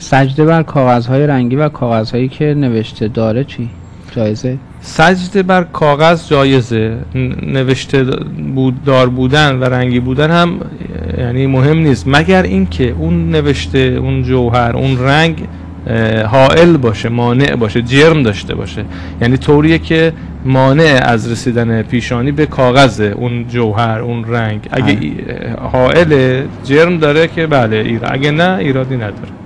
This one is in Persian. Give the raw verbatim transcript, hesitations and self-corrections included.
سجده بر کاغذهای رنگی و کاغذهایی که نوشته داره چی؟ جایزه؟ سجده بر کاغذ جایزه، نوشته بود دار بودن و رنگی بودن هم یعنی مهم نیست، مگر اینکه اون نوشته، اون جوهر، اون رنگ حائل باشه، مانع باشه، جرم داشته باشه، یعنی طوریه که مانع از رسیدن پیشانی به کاغذ اون جوهر، اون رنگ. اگه حائل جرم داره که بله ایراد، اگه نه ایرادی نداره.